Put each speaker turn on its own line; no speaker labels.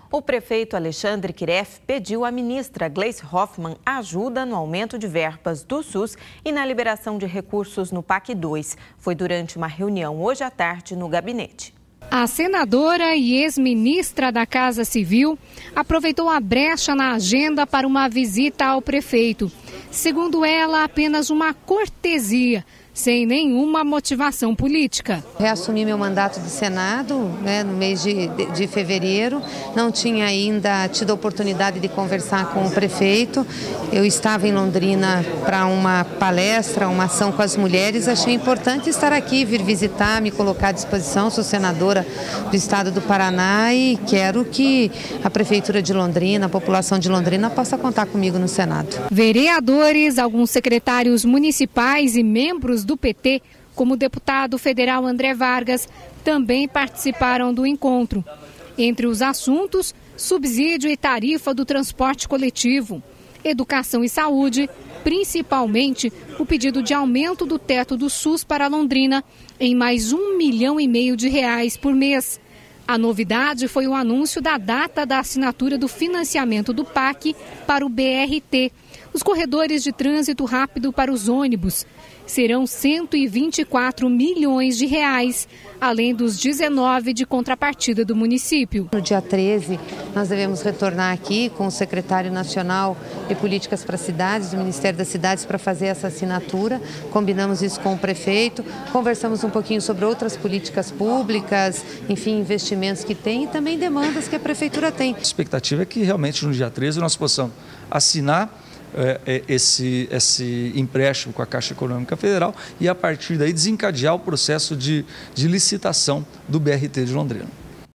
O prefeito Alexandre Quiref pediu à ministra Gleice Hoffmann ajuda no aumento de verbas do SUS e na liberação de recursos no PAC 2. Foi durante uma reunião hoje à tarde no gabinete.
A senadora e ex-ministra da Casa Civil aproveitou a brecha na agenda para uma visita ao prefeito. Segundo ela, apenas uma cortesia, sem nenhuma motivação política.
Reassumi meu mandato de Senado no mês de fevereiro, não tinha ainda tido a oportunidade de conversar com o prefeito. Eu estava em Londrina para uma palestra, uma ação com as mulheres, achei importante estar aqui, vir visitar, me colocar à disposição. Sou senadora do estado do Paraná e quero que a Prefeitura de Londrina, a população de Londrina possa contar comigo no Senado.
Vereadores, alguns secretários municipais e membros do PT, como o deputado federal André Vargas, também participaram do encontro. Entre os assuntos, subsídio e tarifa do transporte coletivo, educação e saúde, principalmente o pedido de aumento do teto do SUS para Londrina em mais R$1,5 milhão por mês. A novidade foi o anúncio da data da assinatura do financiamento do PAC para o BRT, os corredores de trânsito rápido para os ônibus. Serão R$124 milhões, além dos 19 de contrapartida do município.
No dia 13, nós devemos retornar aqui com o secretário nacional de políticas para cidades, do Ministério das Cidades, para fazer essa assinatura. Combinamos isso com o prefeito, conversamos um pouquinho sobre outras políticas públicas, enfim, investimentos que tem e também demandas que a prefeitura tem.
A expectativa é que realmente no dia 13 nós possamos assinar esse empréstimo com a Caixa Econômica Federal e a partir daí desencadear o processo de licitação do BRT de Londrina.